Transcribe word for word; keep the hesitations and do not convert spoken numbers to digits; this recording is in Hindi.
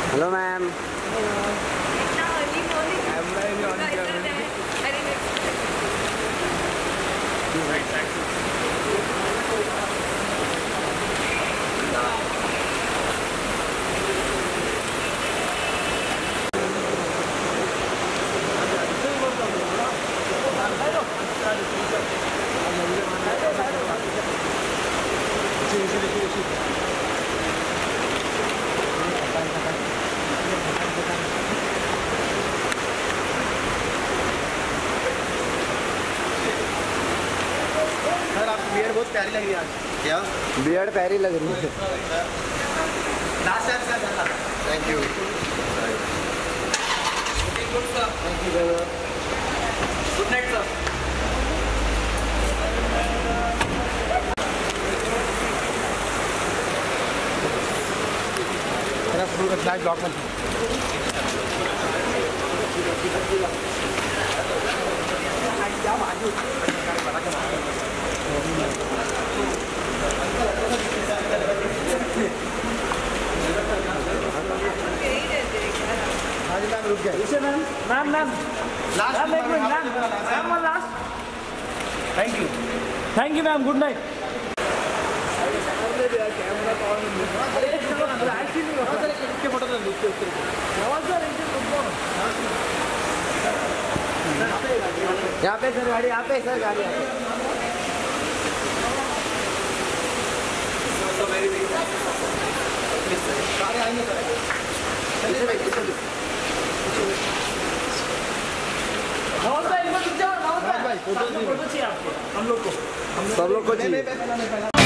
Hello ma'am. बहुत प्यारी लग रही है आज। क्या बियर्ड प्यारी लग रही है। Last time sir thank you thank you good night sir. मेरा फुल का फ्लैग ब्लॉक में रुक गया मैम मैम मैम लास्ट एक minute ma'am ma'am one last thank you thank you ma'am good night. यहाँ पे सर गाड़ी यहाँ पे सर गाड़ी सारे आएंगे सब लोग को चाहिए।